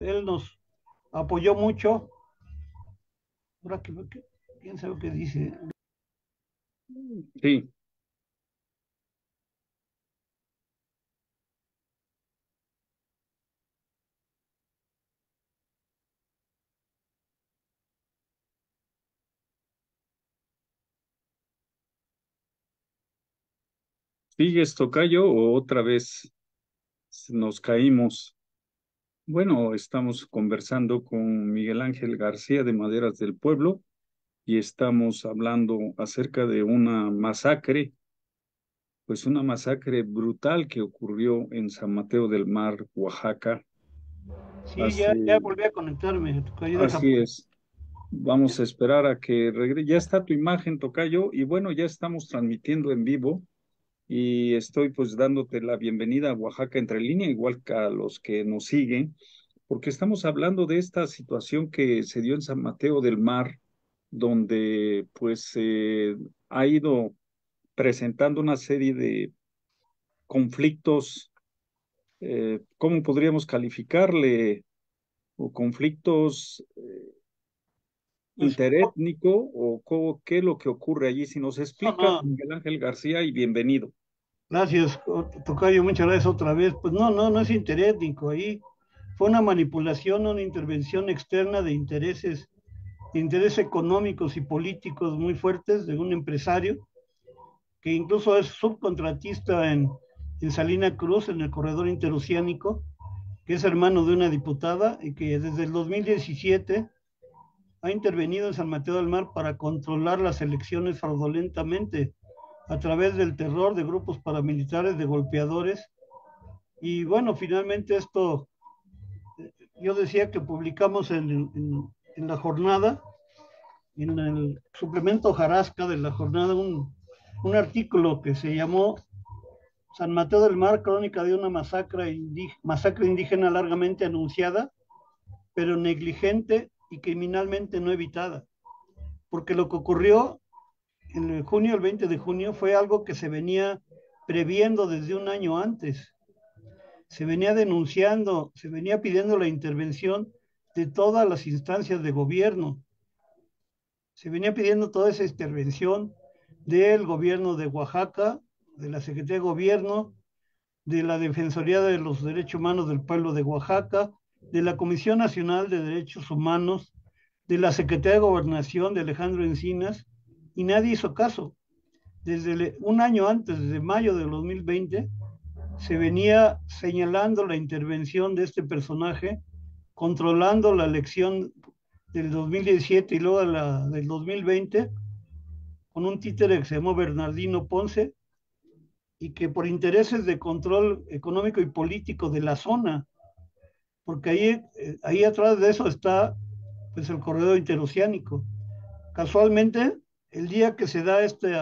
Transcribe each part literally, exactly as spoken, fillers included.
él nos apoyó mucho. Ahora que, que- quién sabe qué dice. Sí, ¿sigues, tocayo, o otra vez nos caímos? Bueno, estamos conversando con Miguel Ángel García de Maderas del Pueblo y estamos hablando acerca de una masacre, pues una masacre brutal que ocurrió en San Mateo del Mar, Oaxaca, Sí, ya, ya hace, volví a conectarme, tocayo, deja. así es. Vamos a esperar a que regrese. Ya está tu imagen, tocayo, y bueno, ya estamos transmitiendo en vivo y estoy pues dándote la bienvenida a Oaxaca Entre Línea, igual que a los que nos siguen, porque estamos hablando de esta situación que se dio en San Mateo del Mar, donde pues eh, ha ido presentando una serie de conflictos, eh, ¿cómo podríamos calificarle? O conflictos eh, Pues, interétnico, o co- qué es lo que ocurre allí. Si nos no, explica no, Miguel Ángel García, y bienvenido. gracias, tocayo, muchas gracias otra vez. Pues no, no, no es interétnico, ahí fue una manipulación, una intervención externa de intereses, de intereses económicos y políticos muy fuertes de un empresario que incluso es subcontratista en, en Salina Cruz, en el corredor interoceánico, que es hermano de una diputada y que desde el dos mil diecisiete ha intervenido en San Mateo del Mar para controlar las elecciones fraudulentamente a través del terror de grupos paramilitares, de golpeadores. Y bueno, finalmente esto, yo decía que publicamos en, en, en la jornada, en el suplemento Jarasca de la jornada, un, un artículo que se llamó San Mateo del Mar, crónica de una masacre, indí masacre indígena largamente anunciada, pero negligente y criminalmente no evitada. Porque lo que ocurrió en el junio, el veinte de junio, fue algo que se venía previendo desde un año antes. Se venía denunciando, se venía pidiendo la intervención de todas las instancias de gobierno. Se venía pidiendo toda esa intervención del gobierno de Oaxaca, de la Secretaría de Gobierno, de la Defensoría de los Derechos Humanos del Pueblo de Oaxaca, de la Comisión Nacional de Derechos Humanos, de la Secretaría de Gobernación de Alejandro Encinas, y nadie hizo caso. Desde un año antes, desde mayo de dos mil veinte, se venía señalando la intervención de este personaje, controlando la elección del dos mil diecisiete y luego la del dos mil veinte, con un títere que se llamó Bernardino Ponce, y que por intereses de control económico y político de la zona, porque ahí, eh, ahí atrás de eso está pues el corredor interoceánico. Casualmente, el día que se da este,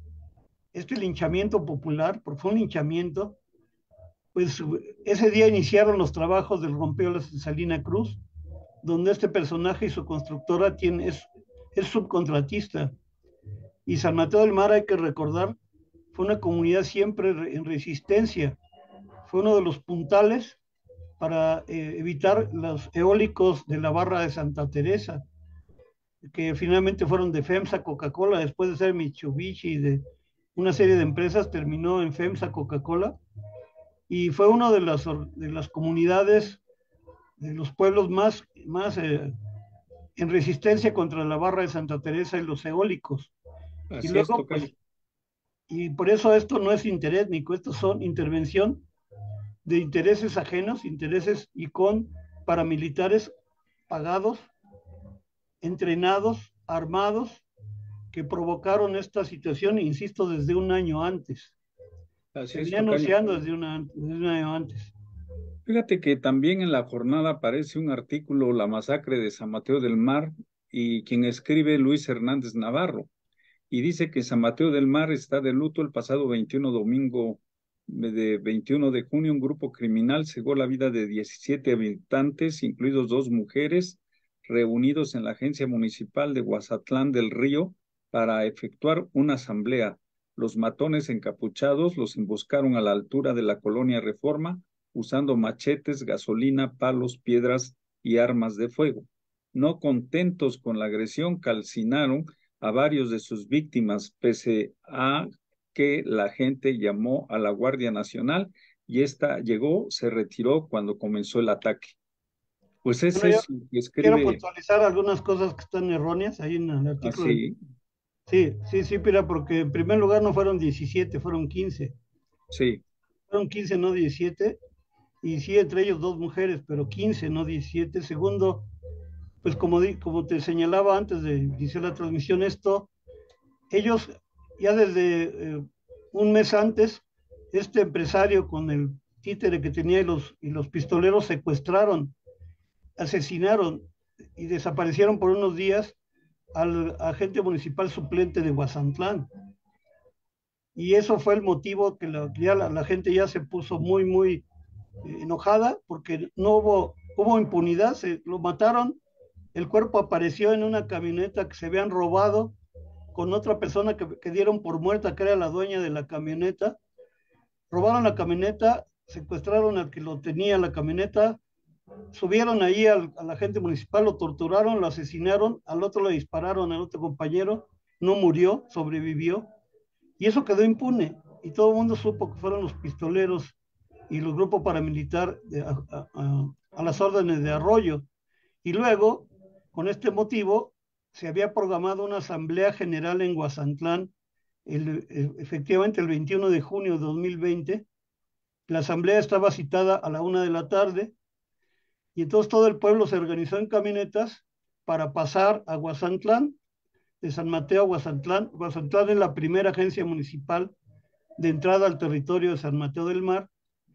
este linchamiento popular, porque fue un linchamiento, pues ese día iniciaron los trabajos del rompeolas de Salina Cruz, donde este personaje y su constructora tiene, es, es subcontratista. Y San Mateo del Mar, hay que recordar, fue una comunidad siempre en resistencia, fue uno de los puntales para eh, evitar los eólicos de la barra de Santa Teresa, que finalmente fueron de FEMSA Coca-Cola, después de ser Mitsubishi y de una serie de empresas, terminó en FEMSA Coca-Cola, y fue una de las, de las comunidades, de los pueblos más, más eh, en resistencia contra la barra de Santa Teresa y los eólicos. Y Así es, luego, tocayo. pues, y por eso esto no es interétnico, estos son intervención de intereses ajenos, intereses y con paramilitares pagados, entrenados, armados, que provocaron esta situación, insisto, desde un año antes. Así Se es, venía tocayo. anunciando desde, una, desde un año antes. Fíjate que también en la jornada aparece un artículo, La masacre de San Mateo del Mar, y quien escribe Luis Hernández Navarro, y dice que San Mateo del Mar está de luto. El pasado veintiuno domingo de veintiuno de junio, un grupo criminal cegó la vida de diecisiete habitantes, incluidos dos mujeres, reunidos en la agencia municipal de Guazatlán del Río para efectuar una asamblea. Los matones encapuchados los emboscaron a la altura de la colonia Reforma, usando machetes, gasolina, palos, piedras y armas de fuego. No contentos con la agresión, calcinaron a varios de sus víctimas, pese a que la gente llamó a la Guardia Nacional y esta llegó, se retiró cuando comenzó el ataque. Pues es Bueno, yo eso que quiero escribe puntualizar algunas cosas que están erróneas ahí en el artículo. De... así, Sí, sí, sí, Pira, porque en primer lugar no fueron diecisiete, fueron quince. sí, Fueron quince, no diecisiete. Y sí, entre ellos dos mujeres, pero quince, no diecisiete. Segundo, pues como, di, como te señalaba antes de iniciar la transmisión, esto, ellos ya desde eh, un mes antes, este empresario con el títere que tenía y los, y los pistoleros secuestraron, asesinaron y desaparecieron por unos días al agente municipal suplente de Guasantlán. Y eso fue el motivo que la, ya la, la gente ya se puso muy, muy eh, enojada porque no hubo, hubo impunidad, se lo mataron, el cuerpo apareció en una camioneta que se habían robado con otra persona que, que dieron por muerta, que era la dueña de la camioneta. Robaron la camioneta, secuestraron al que lo tenía la camioneta, subieron ahí al, al agente municipal, lo torturaron, lo asesinaron, al otro le dispararon, al otro compañero, no murió, sobrevivió, y eso quedó impune, y todo el mundo supo que fueron los pistoleros y los grupos paramilitar de, a, a, a, a las órdenes de Arroyo. Y luego, con este motivo, se había programado una asamblea general en Guasantlán, el, el, efectivamente el veintiuno de junio de dos mil veinte. La asamblea estaba citada a la una de la tarde, y entonces todo el pueblo se organizó en camionetas para pasar a Guasantlán, de San Mateo a Guasantlán. Guasantlán es la primera agencia municipal de entrada al territorio de San Mateo del Mar,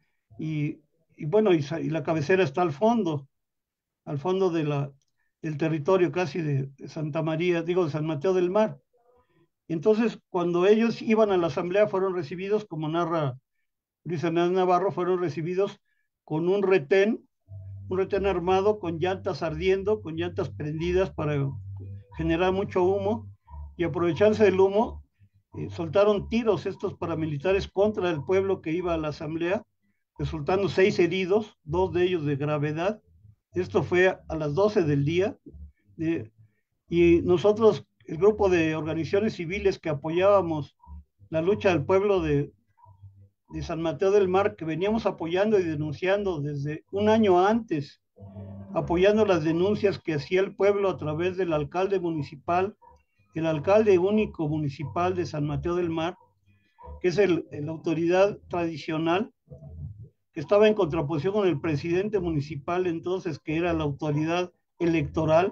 y, y bueno, y, y, la cabecera está al fondo, al fondo de la, del territorio casi de, de Santa María, digo, de San Mateo del Mar. Entonces, cuando ellos iban a la asamblea, fueron recibidos, como narra Luis Hernández Navarro, fueron recibidos con un retén, un retén armado con llantas ardiendo, con llantas prendidas para generar mucho humo, y aprovecharse del humo, eh, soltaron tiros estos paramilitares contra el pueblo que iba a la asamblea, resultando seis heridos, dos de ellos de gravedad. Esto fue a las doce del día, eh, y nosotros, el grupo de organizaciones civiles que apoyábamos la lucha del pueblo de, de San Mateo del Mar, que veníamos apoyando y denunciando desde un año antes, apoyando las denuncias que hacía el pueblo a través del alcalde municipal, el alcalde único municipal de San Mateo del Mar, que es el, la autoridad tradicional, que estaba en contraposición con el presidente municipal entonces, que era la autoridad electoral.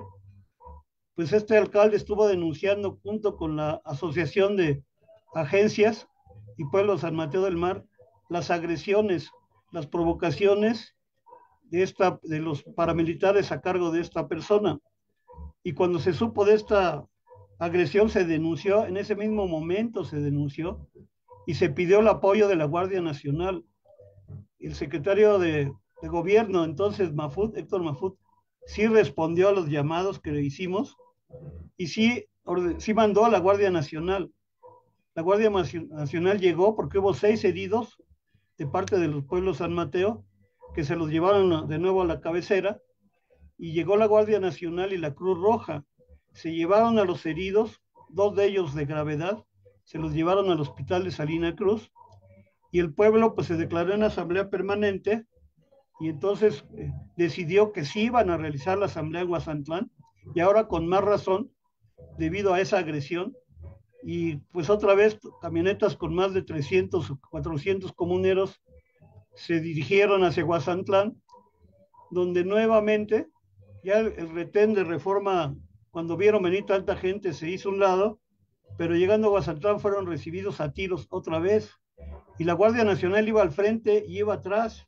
Pues este alcalde estuvo denunciando junto con la Asociación de Agencias y Pueblo San Mateo del Mar las agresiones, las provocaciones de, esta, de los paramilitares a cargo de esta persona. Y cuando se supo de esta agresión se denunció, en ese mismo momento se denunció y se pidió el apoyo de la Guardia Nacional. El secretario de, de gobierno, entonces Mafut, Héctor Mafut, sí respondió a los llamados que le hicimos y sí, sí mandó a la Guardia Nacional. La Guardia Nacional llegó porque hubo seis heridos de parte de los pueblos San Mateo, que se los llevaron de nuevo a la cabecera, y llegó la Guardia Nacional y la Cruz Roja. Se llevaron a los heridos, dos de ellos de gravedad, se los llevaron al hospital de Salina Cruz, y el pueblo pues se declaró en asamblea permanente, y entonces eh, decidió que sí iban a realizar la asamblea en Guasantlán, y ahora con más razón, debido a esa agresión, y pues otra vez camionetas con más de trescientos o cuatrocientos comuneros se dirigieron hacia Guasantlán, donde nuevamente ya el, el retén de Reforma, cuando vieron venir tanta gente, se hizo a un lado, pero llegando a Guasantlán fueron recibidos a tiros otra vez, y la Guardia Nacional iba al frente y iba atrás,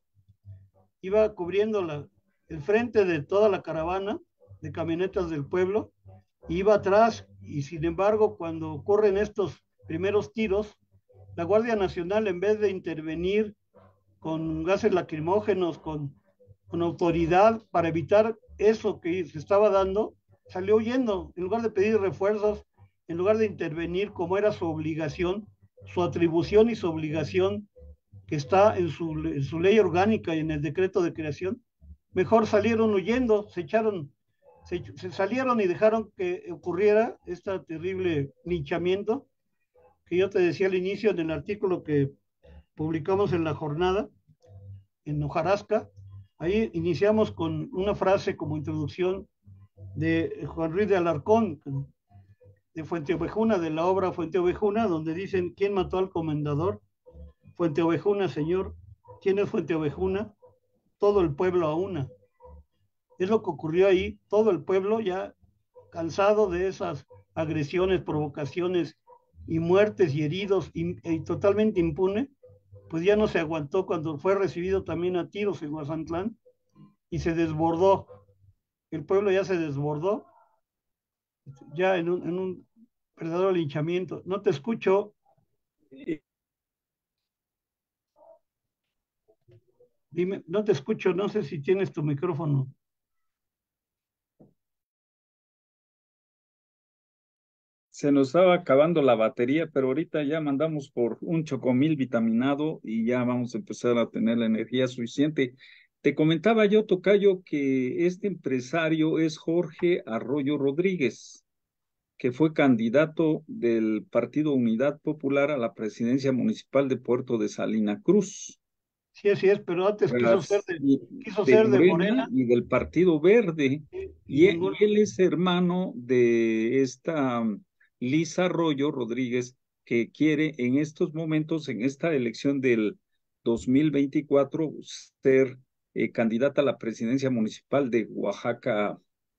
iba cubriendo la, el frente de toda la caravana de camionetas del pueblo, y iba atrás, y sin embargo, cuando ocurren estos primeros tiros, la Guardia Nacional, en vez de intervenir con gases lacrimógenos, con, con autoridad para evitar eso que se estaba dando, salió huyendo, en lugar de pedir refuerzos, en lugar de intervenir como era su obligación, su atribución y su obligación que está en su, en su ley orgánica y en el decreto de creación. mejor salieron huyendo, se echaron, se, se salieron y dejaron que ocurriera este terrible linchamiento que yo te decía al inicio en el artículo que publicamos en La Jornada, en Hojarasca. Ahí iniciamos con una frase como introducción de Juan Ruiz de Alarcón, de Fuente Ovejuna, de la obra Fuente Ovejuna, donde dicen: ¿quién mató al comendador? Fuente Ovejuna, señor. ¿Quién es Fuente Ovejuna? Todo el pueblo a una. Es lo que ocurrió ahí, todo el pueblo ya cansado de esas agresiones, provocaciones y muertes y heridos y, y totalmente impune, pues ya no se aguantó cuando fue recibido también a tiros en Guasantlán y se desbordó. El pueblo ya se desbordó, ya en un, en un verdadero linchamiento. No te escucho. Dime, no te escucho, no sé si tienes tu micrófono. Se nos estaba acabando la batería, pero ahorita ya mandamos por un chocomil vitaminado y ya vamos a empezar a tener la energía suficiente. Te comentaba yo, tocayo, que este empresario es Jorge Arroyo Rodríguez, que fue candidato del Partido Unidad Popular a la presidencia municipal de Puerto de Salina Cruz. Sí, así es, pero antes quiso ser Tras- de, y quiso de ser de Morena Morena y del Partido Verde. y, y Y, e- ninguno. y él es hermano de esta um, Lisa Arroyo Rodríguez, que quiere en estos momentos, en esta elección del dos mil veinticuatro, ser eh, candidata a la presidencia municipal de Oaxaca,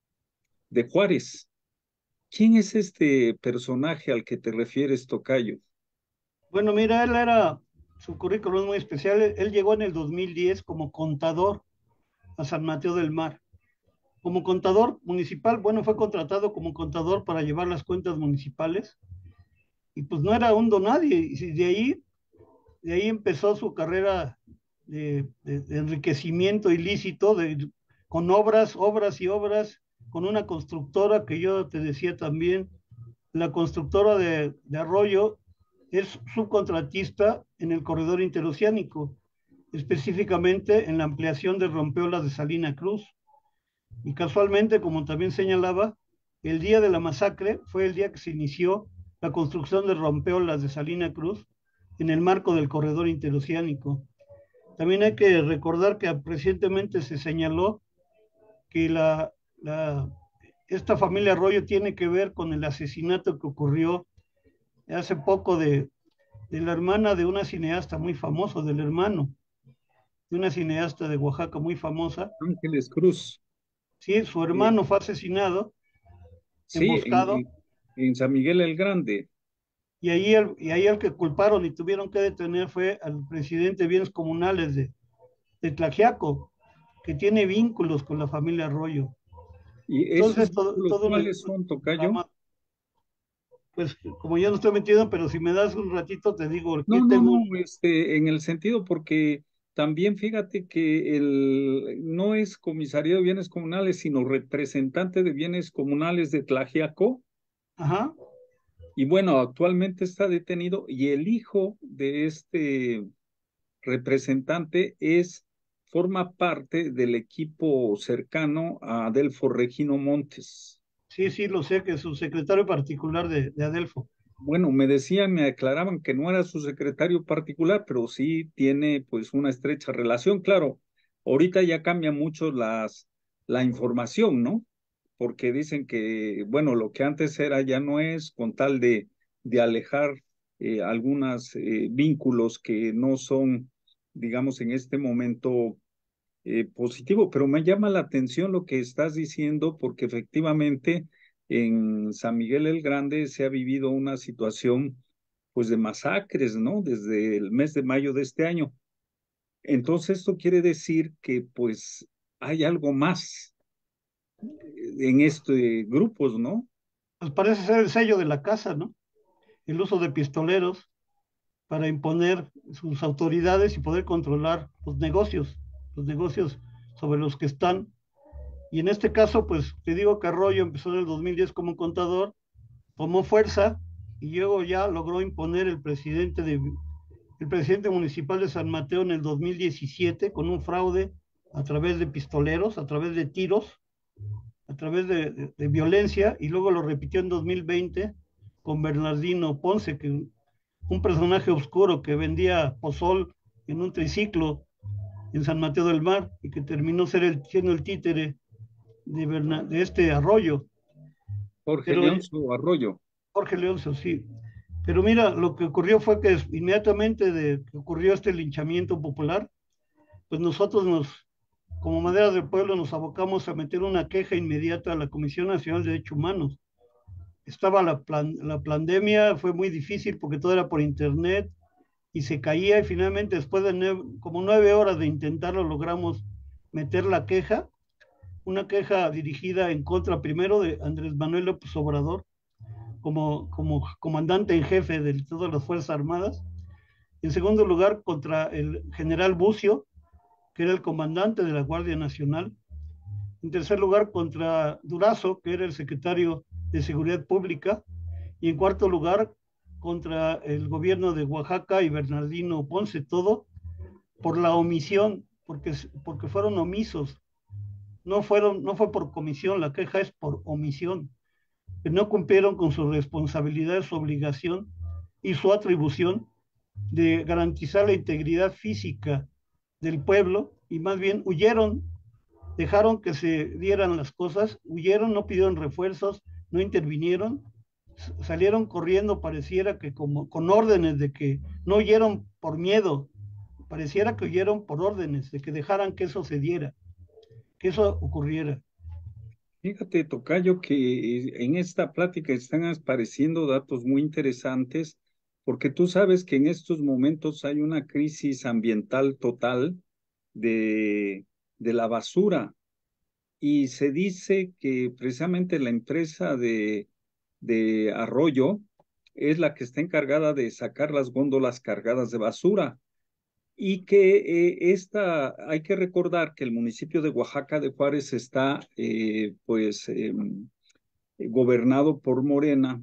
de Juárez. ¿Quién es este personaje al que te refieres, tocayo? Bueno, mira, él era, su currículum es muy especial. Él, él llegó en el dos mil diez como contador a San Mateo del Mar. Como contador municipal, bueno, fue contratado como contador para llevar las cuentas municipales y pues no era un donadie. Y de ahí, de ahí empezó su carrera de, de, de enriquecimiento ilícito, de, con obras, obras y obras, con una constructora que yo te decía también, la constructora de, de Arroyo es subcontratista en el corredor interoceánico, específicamente en la ampliación de rompeolas de Salina Cruz. Y casualmente, como también señalaba, el día de la masacre fue el día que se inició la construcción de rompeolas de Salina Cruz en el marco del corredor interoceánico. También hay que recordar que recientemente se señaló que la, la, esta familia Arroyo tiene que ver con el asesinato que ocurrió hace poco de, de la hermana de una cineasta muy famosa, del hermano de una cineasta de Oaxaca muy famosa. Ángeles Cruz. Sí, su Eh, hermano fue asesinado, sí, en, emboscado, en, en San Miguel el Grande. y ahí, el, y ahí el que culparon y tuvieron que detener fue al presidente de bienes comunales de, de Tlaxiaco, que tiene vínculos con la familia Arroyo. ¿Y esos Entonces, todo, vínculos todo un, cuáles son, tocayo? drama, pues como ya no estoy metido, pero si me das un ratito te digo, aquí No, no, tengo un, no, este, en el sentido porque también fíjate que el no es comisariado de bienes comunales, sino representante de bienes comunales de Tlaxiaco, ajá, y bueno, actualmente está detenido, y el hijo de este representante es, forma parte del equipo cercano a Adelfo Regino Montes. sí, sí, lo sé, que es su secretario particular de, de Adelfo. Bueno, me decían, me aclaraban que no era su secretario particular, pero sí tiene pues una estrecha relación. Claro, ahorita ya cambia mucho las, la información, ¿no? Porque dicen que, bueno, lo que antes era ya no es con tal de, de alejar eh, algunos eh, vínculos que no son, digamos, en este momento eh, positivo, pero me llama la atención lo que estás diciendo porque efectivamente en San Miguel el Grande se ha vivido una situación pues de masacres, ¿no? Desde el mes de mayo de este año. Entonces esto quiere decir que pues hay algo más en este grupos, ¿no? Pues parece ser el sello de la casa, ¿no? El uso de pistoleros para imponer sus autoridades y poder controlar los negocios, los negocios sobre los que están. Y en este caso, pues te digo que Arroyo empezó en el dos mil diez como contador, tomó fuerza y luego ya logró imponer el presidente de el presidente municipal de San Mateo en el dos mil diecisiete con un fraude a través de pistoleros, a través de tiros, a través de, de, de violencia, y luego lo repitió en dos mil veinte con Bernardino Ponce, que un personaje oscuro que vendía pozol en un triciclo en San Mateo del Mar y que terminó ser el, siendo el títere de, Berna, de este Arroyo. Jorge Pero Leoncio Arroyo. Jorge Leoncio, sí. Pero mira, lo que ocurrió fue que inmediatamente de que ocurrió este linchamiento popular, pues nosotros nos, como Madera del Pueblo, nos abocamos a meter una queja inmediata a la Comisión Nacional de Derechos Humanos. Estaba la, plan, la pandemia, fue muy difícil porque todo era por internet y se caía, y finalmente después de nueve, como nueve horas de intentarlo logramos meter la queja, una queja dirigida en contra primero de Andrés Manuel López Obrador como, como comandante en jefe de todas las Fuerzas Armadas, en segundo lugar contra el general Bucio, que era el comandante de la Guardia Nacional, en tercer lugar contra Durazo, que era el secretario de Seguridad Pública, y en cuarto lugar contra el gobierno de Oaxaca y Bernardino Ponce, todo por la omisión, porque, porque fueron omisos, no, fueron, no fue por comisión, la queja es por omisión, que no cumplieron con su responsabilidad, su obligación y su atribución de garantizar la integridad física del pueblo, y más bien huyeron, dejaron que se dieran las cosas, huyeron, no pidieron refuerzos, no intervinieron, salieron corriendo, pareciera que como con órdenes de que no huyeron por miedo, pareciera que huyeron por órdenes de que dejaran que eso se diera, que eso ocurriera. Fíjate, tocayo, que en esta plática están apareciendo datos muy interesantes, porque tú sabes que en estos momentos hay una crisis ambiental total de, de la basura, y se dice que precisamente la empresa de, de Arroyo es la que está encargada de sacar las góndolas cargadas de basura. Y que eh, esta, hay que recordar que el municipio de Oaxaca de Juárez está eh, pues eh, gobernado por Morena,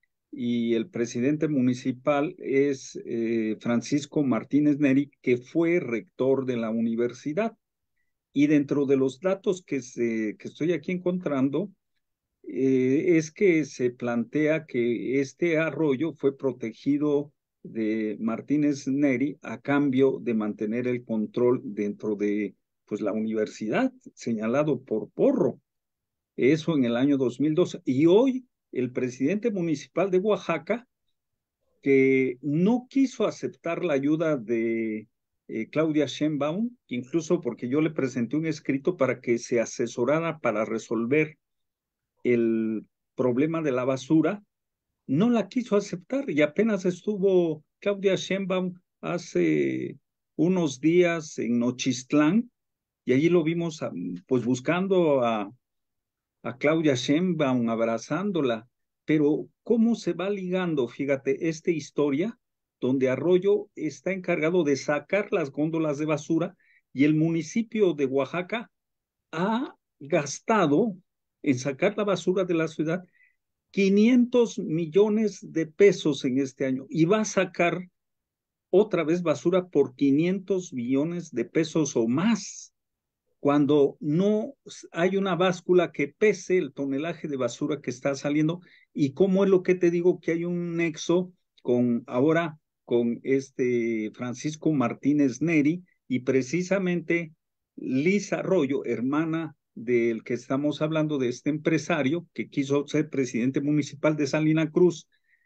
y el presidente municipal es eh, Francisco Martínez Neri, que fue rector de la universidad. Y dentro de los datos que, se, que estoy aquí encontrando, eh, es que se plantea que este arroyo fue protegido de Martínez Neri a cambio de mantener el control dentro de pues, la universidad, señalado por Porro. Eso en el año dos mil dos. Y hoy el presidente municipal de Oaxaca, que no quiso aceptar la ayuda de eh, Claudia Sheinbaum, incluso porque yo le presenté un escrito para que se asesorara para resolver el problema de la basura, no la quiso aceptar, y apenas estuvo Claudia Sheinbaum hace unos días en Nochistlán, y allí lo vimos pues buscando a, a Claudia Sheinbaum, abrazándola. Pero cómo se va ligando, fíjate, esta historia donde Arroyo está encargado de sacar las góndolas de basura, y el municipio de Oaxaca ha gastado en sacar la basura de la ciudad quinientos millones de pesos en este año, y va a sacar otra vez basura por quinientos millones de pesos o más, cuando no hay una báscula que pese el tonelaje de basura que está saliendo. Y cómo es lo que te digo, que hay un nexo con ahora con este Francisco Martínez Neri, y precisamente Liz Arroyo, hermana del que estamos hablando, de este empresario que quiso ser presidente municipal de Salina Cruz,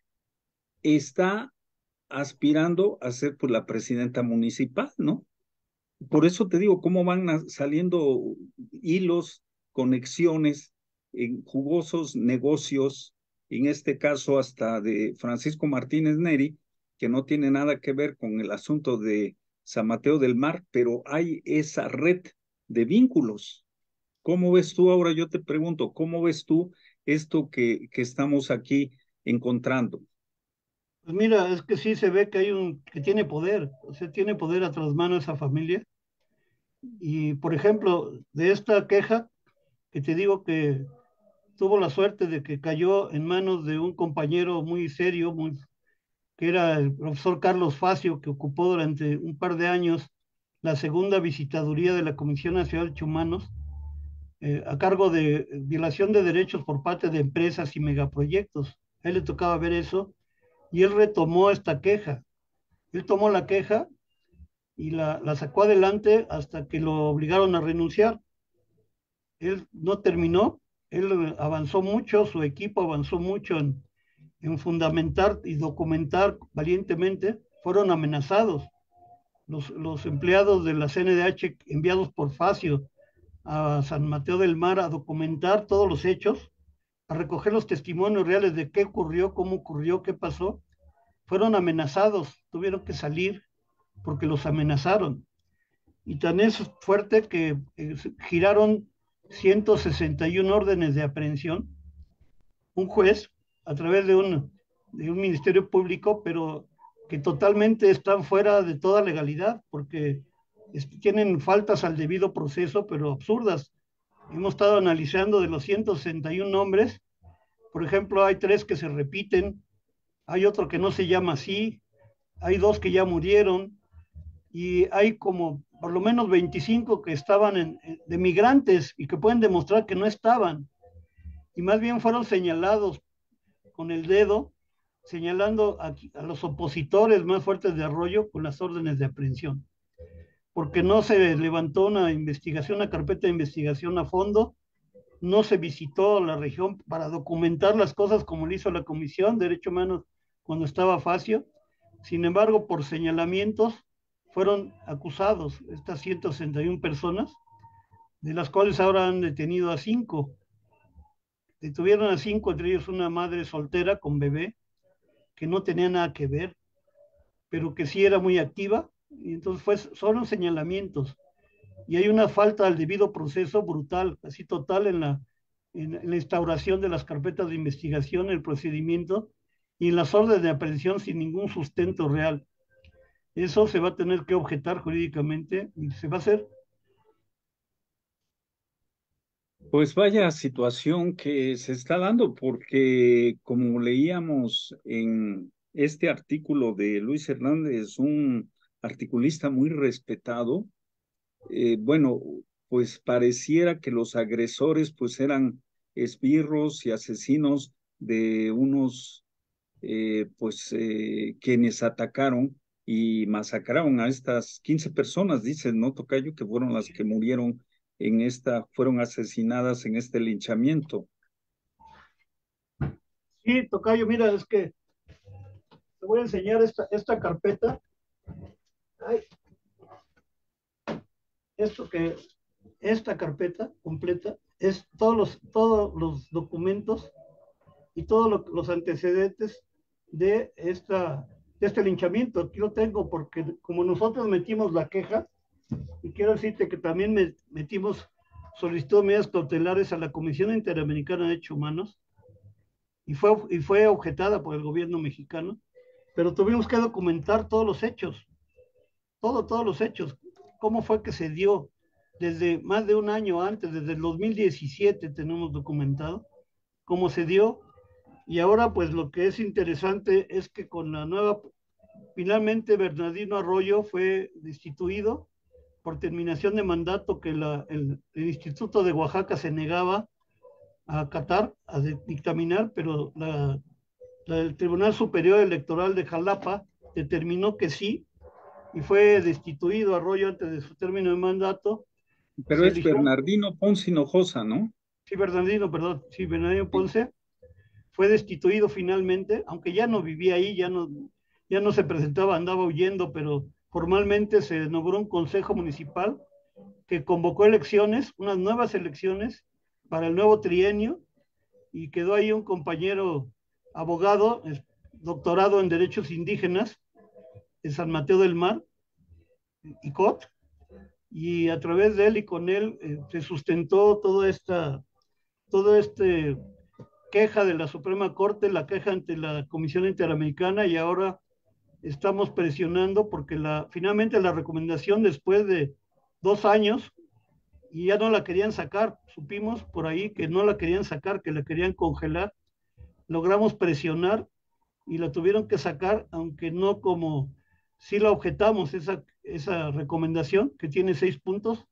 está aspirando a ser pues la presidenta municipal, ¿no? Por eso te digo, cómo van saliendo hilos, conexiones en jugosos negocios, en este caso hasta de Francisco Martínez Neri, que no tiene nada que ver con el asunto de San Mateo del Mar, pero hay esa red de vínculos. ¿Cómo ves tú ahora? Yo te pregunto, ¿cómo ves tú esto que, que estamos aquí encontrando? Pues mira, es que sí se ve que hay un, que tiene poder, o sea, tiene poder a tras manos esa familia. Y por ejemplo, de esta queja, que te digo que tuvo la suerte de que cayó en manos de un compañero muy serio, muy, que era el profesor Carlos Facio, que ocupó durante un par de años la segunda visitaduría de la Comisión Nacional de Derechos Humanos, eh, a cargo de violación de derechos por parte de empresas y megaproyectos. A él le tocaba ver eso y él retomó esta queja. Él tomó la queja y la, la sacó adelante hasta que lo obligaron a renunciar. Él no terminó, él avanzó mucho, su equipo avanzó mucho en, en fundamentar y documentar valientemente, fueron amenazados. Los, los empleados de la C N D H enviados por Facio a San Mateo del Mar a documentar todos los hechos, a recoger los testimonios reales de qué ocurrió, cómo ocurrió, qué pasó, fueron amenazados, tuvieron que salir porque los amenazaron. Y tan es fuerte que eh, giraron ciento sesenta y una órdenes de aprehensión, un juez a través de un, de un ministerio público, pero que totalmente están fuera de toda legalidad, porque es, tienen faltas al debido proceso, pero absurdas. Hemos estado analizando de los ciento sesenta y un nombres, por ejemplo, hay tres que se repiten, hay otro que no se llama así, hay dos que ya murieron, y hay como por lo menos veinticinco que estaban en, de migrantes y que pueden demostrar que no estaban, y más bien fueron señalados con el dedo, señalando a, a los opositores más fuertes de Arroyo con las órdenes de aprehensión, porque no se levantó una investigación, una carpeta de investigación a fondo, no se visitó la región para documentar las cosas como lo hizo la Comisión de Derechos Humanos cuando estaba Facio. Sin embargo, por señalamientos fueron acusados estas ciento sesenta y una personas, de las cuales ahora han detenido a cinco. Detuvieron a cinco, entre ellos una madre soltera con bebé, que no tenía nada que ver, pero que sí era muy activa, y entonces fue, fueron señalamientos. Y hay una falta al debido proceso brutal, así total en la, en, en la instauración de las carpetas de investigación, el procedimiento, y en las órdenes de aprehensión sin ningún sustento real. Eso se va a tener que objetar jurídicamente y se va a hacer. Pues vaya situación que se está dando, porque como leíamos en este artículo de Luis Hernández, un articulista muy respetado, eh, bueno, pues pareciera que los agresores pues eran esbirros y asesinos de unos eh, pues eh, quienes atacaron y masacraron a estas quince personas, dicen, ¿no, Tocayo? Que fueron las que murieron en esta, fueron asesinadas en este linchamiento. Sí, Tocayo, mira, es que te voy a enseñar esta, esta carpeta. Ay, esto que, esta carpeta completa es todos los, todos los documentos y todos lo, los antecedentes de, esta, de este linchamiento. Aquí lo tengo porque como nosotros metimos la queja, y quiero decirte que también me, metimos solicitud de medidas cautelares a la Comisión Interamericana de Derechos Humanos y fue, y fue objetada por el gobierno mexicano, pero tuvimos que documentar todos los hechos, todo, todos los hechos, cómo fue que se dio desde más de un año antes, desde el dos mil diecisiete tenemos documentado cómo se dio, y ahora pues lo que es interesante es que con la nueva, finalmente Bernardino Arroyo fue destituido por terminación de mandato que la, el, el Instituto de Oaxaca se negaba a acatar, a dictaminar, pero la, la, el Tribunal Superior Electoral de Jalapa determinó que sí, y fue destituido Arroyo antes de su término de mandato. Pero Se es eligió, Bernardino Ponce Hinojosa, ¿no? sí, Bernardino, perdón, sí, Bernardino Sí. Ponce, fue destituido finalmente, aunque ya no vivía ahí, ya no, ya no se presentaba, andaba huyendo, pero formalmente se nombró un consejo municipal que convocó elecciones, unas nuevas elecciones para el nuevo trienio, y quedó ahí un compañero abogado, doctorado en derechos indígenas en San Mateo del Mar, I C O T, y a través de él y con él eh, se sustentó toda esta, todo este queja de la Suprema Corte, la queja ante la Comisión Interamericana, y ahora estamos presionando porque la, finalmente la recomendación después de dos años y ya no la querían sacar, supimos por ahí que no la querían sacar, que la querían congelar, logramos presionar y la tuvieron que sacar, aunque no como, sí la objetamos, esa, esa recomendación que tiene seis puntos,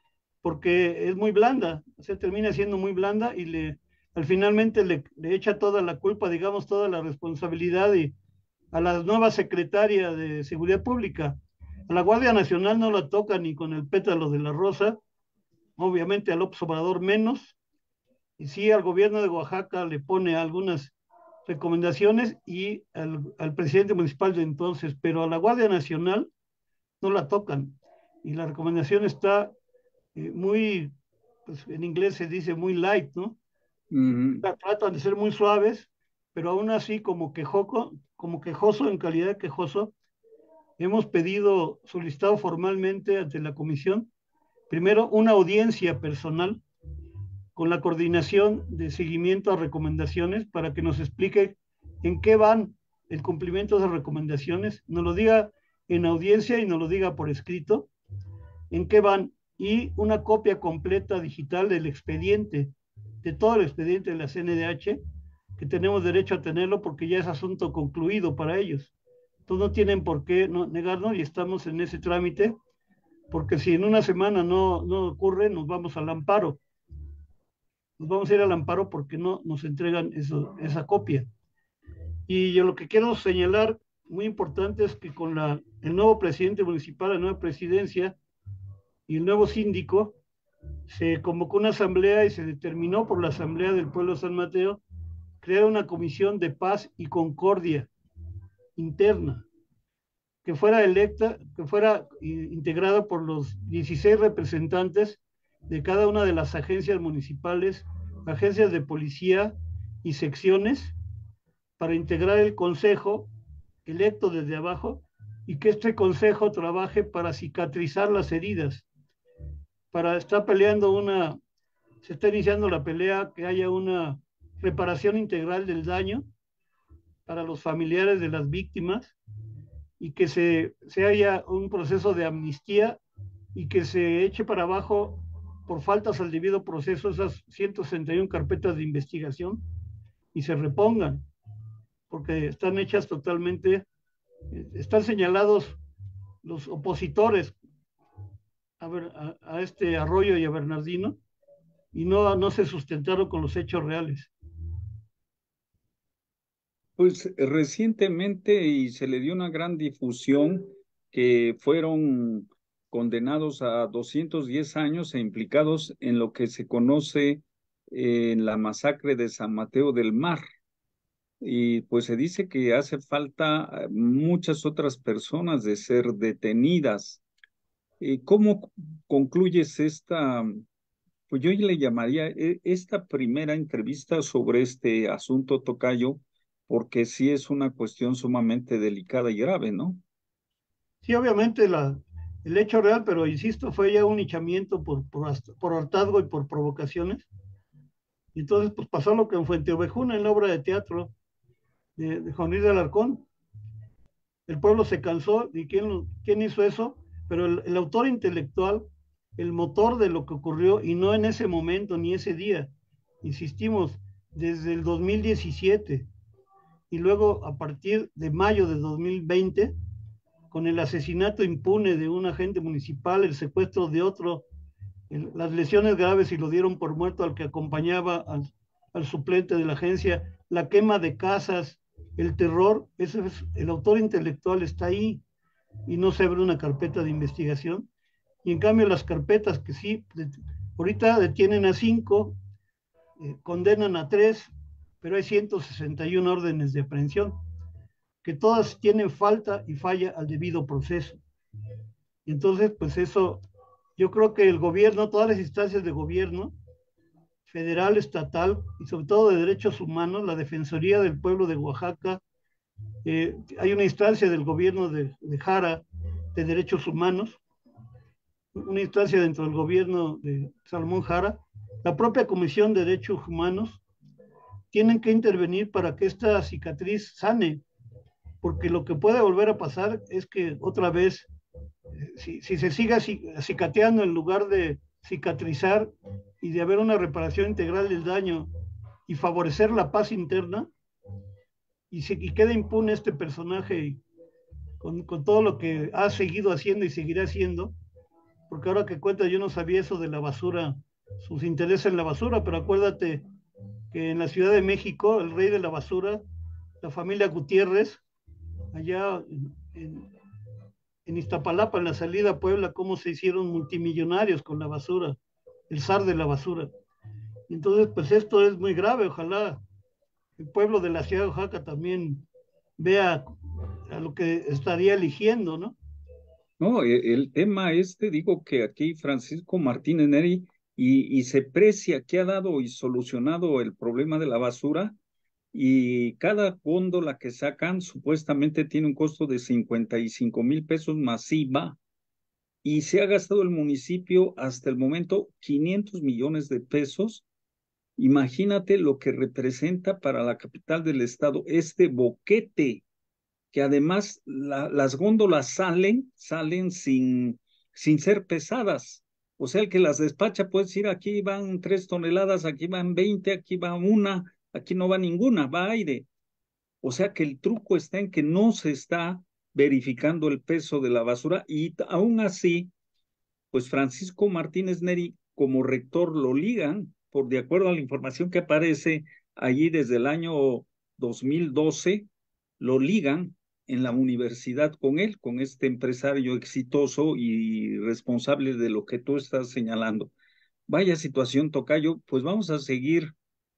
porque es muy blanda, o sea, termina siendo muy blanda y le, al finalmente le, le echa toda la culpa, digamos, toda la responsabilidad y, a la nueva secretaria de Seguridad Pública. A la Guardia Nacional no la toca ni con el pétalo de la rosa, obviamente al López Obrador menos, y sí al gobierno de Oaxaca le pone algunas recomendaciones y al, al presidente municipal de entonces, pero a la Guardia Nacional no la tocan. Y la recomendación está eh, muy, pues en inglés se dice muy light, ¿no? Ujú. Tratan de ser muy suaves, pero aún así como quejoco, como quejoso, en calidad de quejoso, hemos pedido, solicitado formalmente ante la comisión, primero una audiencia personal con la coordinación de seguimiento a recomendaciones para que nos explique en qué van el cumplimiento de las recomendaciones, nos lo diga en audiencia y nos lo diga por escrito, en qué van, y una copia completa digital del expediente, de todo el expediente de la C N D H, que tenemos derecho a tenerlo porque ya es asunto concluido para ellos. Entonces no tienen por qué no, negarnos y estamos en ese trámite, porque si en una semana no, no ocurre, nos vamos al amparo. Nos vamos a ir al amparo porque no nos entregan eso, esa copia. Y yo lo que quiero señalar, muy importante, es que con la, el nuevo presidente municipal, la nueva presidencia y el nuevo síndico, se convocó una asamblea y se determinó por la Asamblea del Pueblo de San Mateo crear una comisión de paz y concordia interna, que fuera electa, que fuera integrada por los dieciséis representantes de cada una de las agencias municipales, agencias de policía y secciones, para integrar el consejo electo desde abajo y que este consejo trabaje para cicatrizar las heridas, para estar peleando una, se está iniciando la pelea, que haya una reparación integral del daño para los familiares de las víctimas y que se, se haya un proceso de amnistía y que se eche para abajo por faltas al debido proceso esas ciento sesenta y uno carpetas de investigación y se repongan, porque están hechas totalmente, están señalados los opositores a, ver, a, a este Arroyo y a Bernardino y no, no se sustentaron con los hechos reales. Pues recientemente y se le dio una gran difusión que fueron condenados a doscientos diez años e implicados en lo que se conoce eh, en la masacre de San Mateo del Mar. Y pues se dice que hace falta eh, muchas otras personas de ser detenidas. Eh, ¿Cómo concluyes esta, pues yo le llamaría eh, esta primera entrevista sobre este asunto, tocayo, porque sí es una cuestión sumamente delicada y grave, ¿no? Sí, obviamente la, el hecho real, pero insisto, fue ya un hinchamiento por, por, por hartazgo y por provocaciones. Y entonces, pues pasó lo que en Fuenteovejuna, en la obra de teatro de, de Juan Luis de Alarcón. El pueblo se cansó, ¿y quién, quién hizo eso? Pero el, el autor intelectual, el motor de lo que ocurrió, y no en ese momento ni ese día, insistimos, desde el dos mil diecisiete, y luego a partir de mayo de dos mil veinte, con el asesinato impune de un agente municipal, el secuestro de otro, el, las lesiones graves y lo dieron por muerto al que acompañaba al, al suplente de la agencia, la quema de casas, el terror, ese es, el autor intelectual está ahí y no se abre una carpeta de investigación. Y en cambio las carpetas que sí, de, ahorita detienen a cinco, eh, condenan a tres, pero hay ciento sesenta y uno órdenes de aprehensión, que todas tienen falta y falla al debido proceso. Y entonces, pues eso, yo creo que el gobierno, todas las instancias de gobierno, federal, estatal y sobre todo de derechos humanos, la Defensoría del Pueblo de Oaxaca, eh, hay una instancia del gobierno de, de Jara de derechos humanos, una instancia dentro del gobierno de Salomón Jara, la propia Comisión de Derechos Humanos, tienen que intervenir para que esta cicatriz sane, porque lo que puede volver a pasar es que otra vez, eh, si, si se siga cicateando en lugar de cicatrizar y de haber una reparación integral del daño y favorecer la paz interna, y, se, y queda impune este personaje con, con todo lo que ha seguido haciendo y seguirá haciendo, porque ahora que cuenta yo no sabía eso de la basura, sus intereses en la basura, pero acuérdate que en la Ciudad de México, el rey de la basura, la familia Gutiérrez, allá en, en, en Iztapalapa, en la salida a Puebla, cómo se hicieron multimillonarios con la basura, el zar de la basura. Entonces, pues esto es muy grave, ojalá el pueblo de la ciudad de Oaxaca también vea a lo que estaría eligiendo, ¿no? No, e- el tema este, digo que aquí Francisco Martínez Neri y, y se precia que ha dado y solucionado el problema de la basura y cada góndola que sacan supuestamente tiene un costo de cincuenta y cinco mil pesos masiva y se ha gastado el municipio hasta el momento quinientos millones de pesos. Imagínate lo que representa para la capital del estado este boquete que además la, las góndolas salen, salen sin, sin ser pesadas. O sea, el que las despacha puede decir, aquí van tres toneladas, aquí van veinte, aquí va una, aquí no va ninguna, va aire. O sea que el truco está en que no se está verificando el peso de la basura y aún así, pues Francisco Martínez Neri como rector lo ligan, por de acuerdo a la información que aparece allí desde el año dos mil doce, lo ligan en la universidad con él, con este empresario exitoso y responsable de lo que tú estás señalando. Vaya situación, tocayo, pues vamos a seguir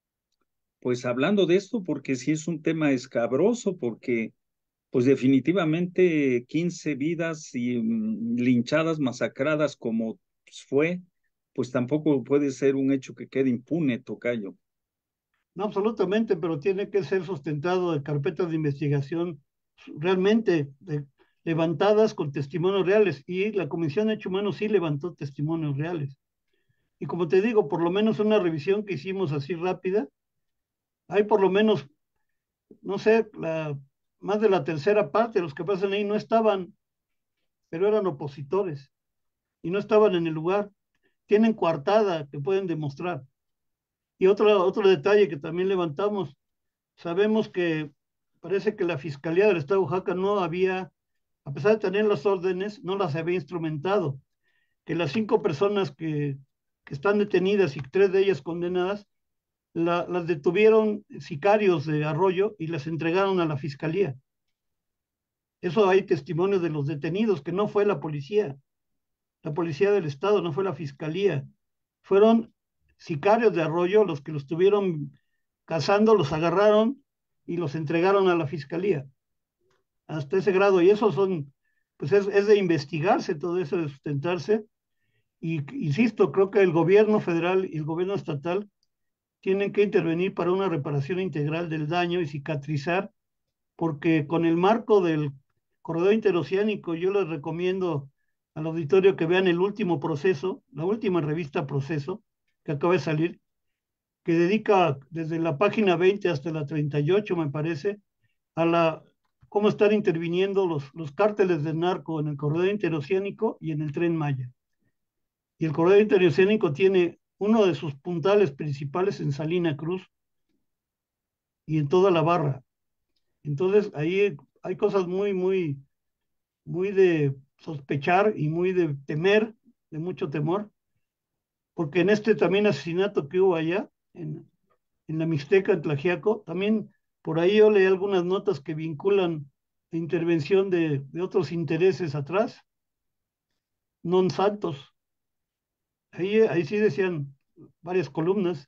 pues hablando de esto porque sí es un tema escabroso, porque pues definitivamente quince vidas y mm, linchadas, masacradas como fue, pues tampoco puede ser un hecho que quede impune, tocayo. No, absolutamente, pero tiene que ser sustentado de carpetas de investigación realmente de, levantadas con testimonios reales. Y la Comisión de Derechos Humanos sí levantó testimonios reales. Y como te digo, por lo menos una revisión que hicimos así rápida, hay por lo menos, no sé, la, más de la tercera parte de los que pasan ahí no estaban, pero eran opositores y no estaban en el lugar. Tienen coartada que pueden demostrar. Y otro, otro detalle que también levantamos, sabemos que parece que la Fiscalía del Estado de Oaxaca no había, a pesar de tener las órdenes, no las había instrumentado. Que las cinco personas que, que están detenidas y tres de ellas condenadas, la, las detuvieron sicarios de Arroyo y las entregaron a la Fiscalía. Eso hay testimonios de los detenidos, que no fue la policía, la policía del Estado, no fue la Fiscalía. Fueron sicarios de Arroyo los que los estuvieron cazando, los agarraron y los entregaron a la Fiscalía. Hasta ese grado. Y eso son, pues es, es de investigarse todo eso, de sustentarse. Y insisto, creo que el gobierno federal y el gobierno estatal tienen que intervenir para una reparación integral del daño y cicatrizar, porque con el marco del corredor interoceánico yo les recomiendo al auditorio que vean el último proceso, la última revista Proceso, que acaba de salir, que dedica desde la página veinte hasta la treinta y ocho, me parece, a la cómo están interviniendo los, los cárteles del narco en el corredor interoceánico y en el Tren Maya. Y el corredor interoceánico tiene uno de sus puntales principales en Salina Cruz y en toda la barra. Entonces ahí hay cosas muy, muy, muy de sospechar y muy de temer, de mucho temor, porque en este también asesinato que hubo allá, en, en la Mixteca, en Tlaxiaco, también por ahí yo leí algunas notas que vinculan la intervención de, de otros intereses atrás, non santos. Ahí, ahí sí decían varias columnas.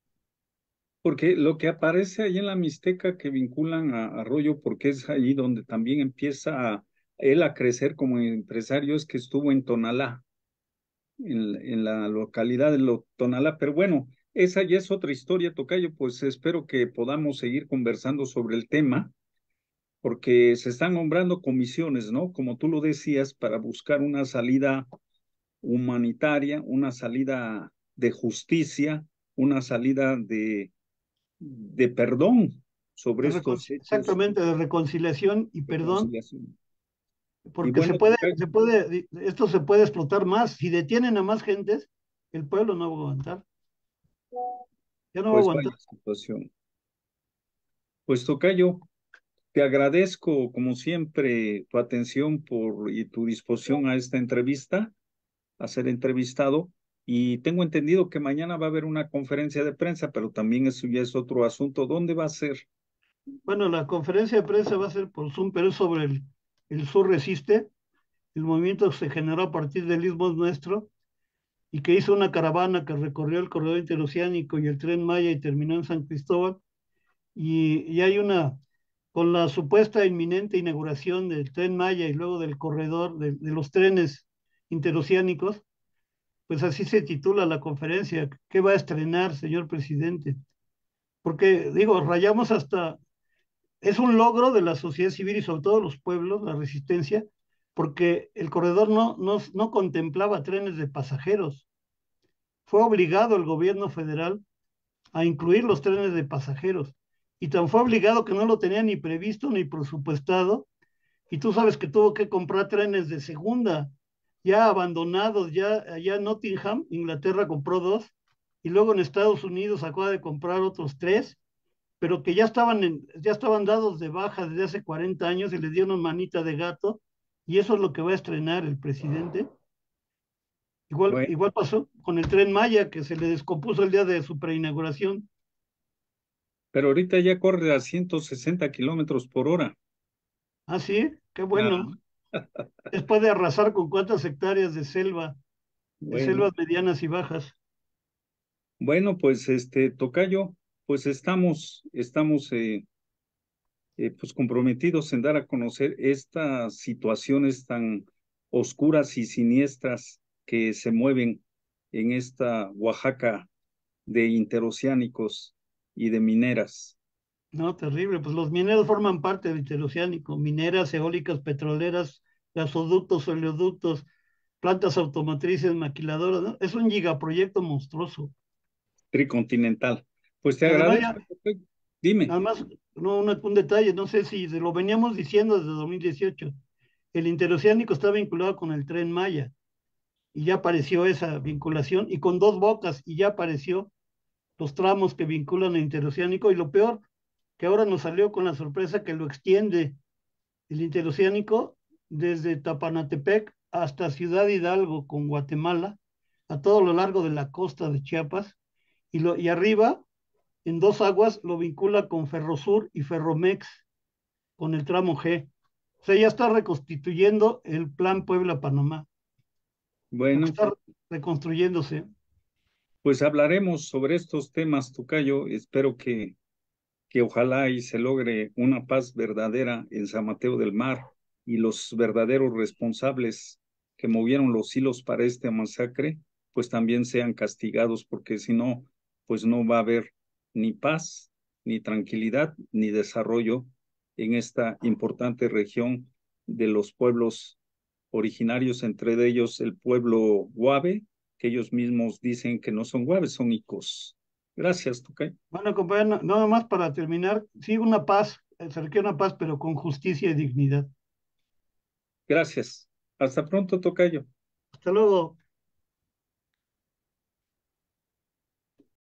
Porque lo que aparece ahí en la Mixteca que vinculan a Arroyo, porque es allí donde también empieza a, él a crecer como empresario, es que estuvo en Tonalá, en, en la localidad de Lo- Tonalá. Pero bueno, esa ya es otra historia, tocayo, pues espero que podamos seguir conversando sobre el tema, porque se están nombrando comisiones, ¿no? Como tú lo decías, para buscar una salida humanitaria, una salida de justicia, una salida de de perdón sobre De estos hechos exactamente, de reconciliación y de perdón, conciliación. Y porque se bueno, puede, tocayo, se puede, esto se puede explotar más. Si detienen a más gentes, el pueblo no va a aguantar, ya no va a pues aguantar. vaya situación. Pues tocayo, Te agradezco, como siempre, tu atención por, y tu disposición a esta entrevista, a ser entrevistado. Y tengo entendido que mañana va a haber una conferencia de prensa, pero también eso ya es otro asunto. ¿Dónde va a ser? Bueno, la conferencia de prensa va a ser por Zoom, pero es sobre el, el Sur Resiste, el movimiento que se generó a partir del Istmo Nuestro y que hizo una caravana que recorrió el corredor interoceánico y el Tren Maya y terminó en San Cristóbal. Y, y hay una, con la supuesta inminente inauguración del Tren Maya y luego del corredor de, de los trenes interoceánicos, pues así se titula la conferencia. ¿Qué va a estrenar, señor presidente? Porque, digo, rayamos hasta, es un logro de la sociedad civil y sobre todo los pueblos, la resistencia, porque el corredor no, no, no contemplaba trenes de pasajeros. Fue obligado el gobierno federal a incluir los trenes de pasajeros. Y tan fue obligado que no lo tenía ni previsto ni presupuestado. Y tú sabes que tuvo que comprar trenes de segunda, ya abandonados, ya allá en Nottingham, Inglaterra compró dos, y luego en Estados Unidos acaba de comprar otros tres, pero que ya estaban, en, ya estaban dados de baja desde hace cuarenta años y les dieron manita de gato, y eso es lo que va a estrenar el presidente. Igual, Bueno, igual pasó con el Tren Maya, que se le descompuso el día de su preinauguración. pero ahorita ya corre a ciento sesenta kilómetros por hora. Ah, sí, qué Ah, bueno. Después de arrasar con cuántas hectáreas de selva, de bueno, selvas medianas y bajas. bueno, pues este, tocayo, pues estamos, estamos eh, eh, pues comprometidos en dar a conocer estas situaciones tan oscuras y siniestras que se mueven en esta Oaxaca de interoceánicos y de mineras. No, terrible. Pues los mineros forman parte del interoceánico. Mineras, eólicas, petroleras, gasoductos, oleoductos, plantas automotrices, maquiladoras, ¿no? Es un gigaproyecto monstruoso. Tricontinental. Pues te Y además ya, agradezco. Dime. nada más, no, una- un detalle, no sé si se lo veníamos diciendo desde dos mil dieciocho. El interoceánico está vinculado con el Tren Maya y ya apareció esa vinculación y con dos bocas y ya apareció los tramos que vinculan el interoceánico y lo peor, que ahora nos salió con la sorpresa que lo extiende el interoceánico desde Tapanatepec hasta Ciudad Hidalgo con Guatemala, a todo lo largo de la costa de Chiapas, y, lo, y arriba, en dos aguas, lo vincula con Ferrosur y Ferromex, con el tramo G. O sea, ya está reconstituyendo el plan Puebla-Panamá, lo que Bueno, está reconstruyéndose. pues hablaremos sobre estos temas, tocayo. Espero que, que ojalá y se logre una paz verdadera en San Mateo del Mar y los verdaderos responsables que movieron los hilos para esta masacre, pues también sean castigados, porque si no, pues no va a haber ni paz, ni tranquilidad, ni desarrollo en esta importante región de los pueblos originarios, entre ellos el pueblo Guave, que ellos mismos dicen que no son Guaves, son Icos. Gracias, Tucay. Bueno, compañero, nada más para terminar, sí, una paz, acerqué una paz, pero con justicia y dignidad. Gracias. Hasta pronto, Tocayo. Hasta luego.